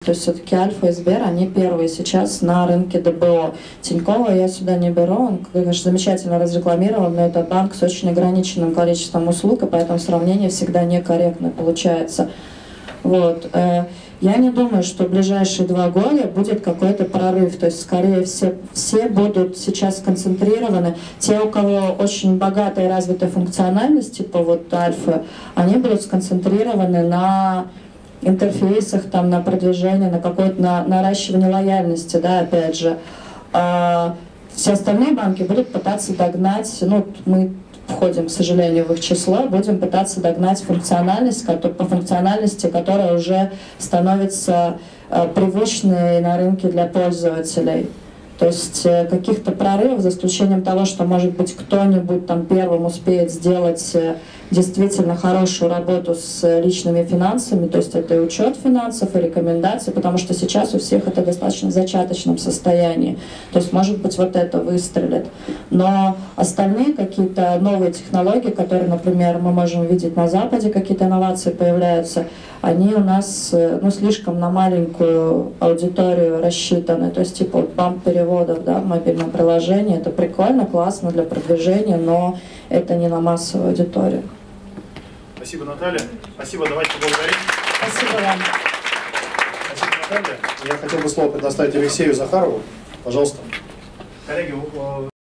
То есть все-таки Альфа и Сбер, они первые сейчас на рынке ДБО. Тинькова я сюда не беру, он, конечно, замечательно разрекламирован, но это банк с очень ограниченным количеством услуг, и поэтому сравнение всегда некорректно получается. Вот. Я не думаю, что в ближайшие 2 года будет какой-то прорыв. То есть, скорее, все будут сейчас сконцентрированы. Те, у кого очень богатая и развитая функциональность, типа вот Альфа, они будут сконцентрированы на интерфейсах, там, на продвижении, на какое-то на наращивание лояльности, да, опять же. А все остальные банки будут пытаться догнать, ну, мы входим, к сожалению, в их число, будем пытаться догнать функциональность, по функциональности, которая уже становится привычной на рынке для пользователей. То есть каких-то прорывов, за исключением того, что, может быть, кто-нибудь там первым успеет сделать действительно хорошую работу с личными финансами, то есть это и учет финансов, и рекомендации, потому что сейчас у всех это достаточно в зачаточном состоянии. То есть, может быть, вот это выстрелит. Но остальные какие-то новые технологии, которые, например, мы можем видеть на Западе, какие-то инновации появляются, они у нас, ну, слишком на маленькую аудиторию рассчитаны. То есть, типа, вот бамп переводов, да, в мобильном приложении, это прикольно, классно для продвижения, но это не на массовую аудиторию. Спасибо, Наталья. Спасибо, давайте поблагодарим. Спасибо вам. Спасибо, Наталья. Я хотел бы слово предоставить Алексею Захарову. Пожалуйста. Коллеги,